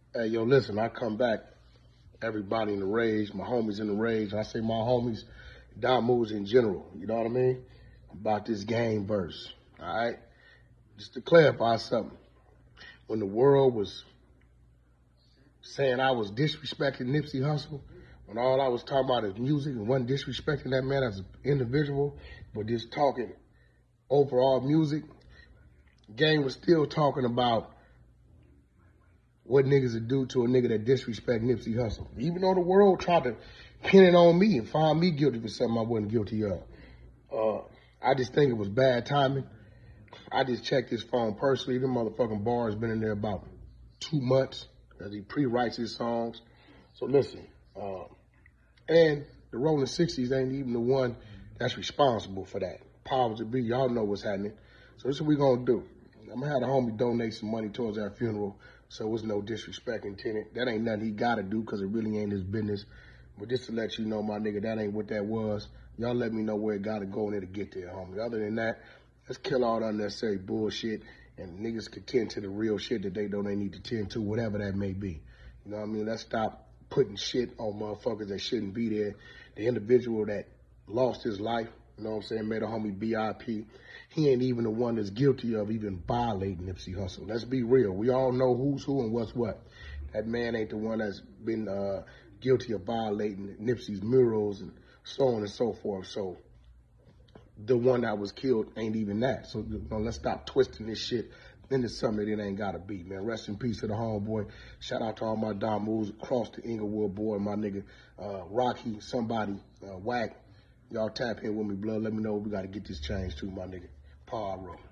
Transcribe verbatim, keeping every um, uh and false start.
Hey, yo, listen, I come back, everybody in the rage, my homies in the rage. I say my homies, Don moves in general, you know what I mean? About this game verse, all right? Just to clarify something. When the world was saying I was disrespecting Nipsey Hussle, when all I was talking about is music and wasn't disrespecting that man as an individual, but just talking overall music, Game was still talking about what niggas would do to a nigga that disrespect Nipsey Hussle. Even though the world tried to pin it on me and find me guilty for something I wasn't guilty of. Uh, I just think it was bad timing. I just checked his phone personally. The motherfucking bar has been in there about two months as he pre-writes his songs. So listen, um, and the Rolling sixties ain't even the one that's responsible for that. Powers to be, y'all know what's happening. So this is what we gonna do. I'm gonna have the homie donate some money towards our funeral, so it's no disrespect intended. That ain't nothing he gotta do, because it really ain't his business. But just to let you know, my nigga, that ain't what that was. Y'all let me know where it gotta go in there to get there, homie. Other than that, let's kill all the unnecessary bullshit, and niggas can tend to the real shit that they don't they need to tend to, whatever that may be. You know what I mean? Let's stop putting shit on motherfuckers that shouldn't be there. The individual that lost his life, you know what I'm saying, made a homie B I P. He ain't even the one that's guilty of even violating Nipsey Hussle. Let's be real. We all know who's who and what's what. That man ain't the one that's been uh, guilty of violating Nipsey's murals and so on and so forth. So the one that was killed ain't even that. So you know, let's stop twisting this shit into something that it ain't gotta be, man. Rest in peace to the homeboy. Shout out to all my Don moves across the Inglewood boy, my nigga uh, Rocky, somebody, uh, WACK. Y'all tap in with me, blood. Let me know we gotta get this changed too, my nigga. Paul Rowe.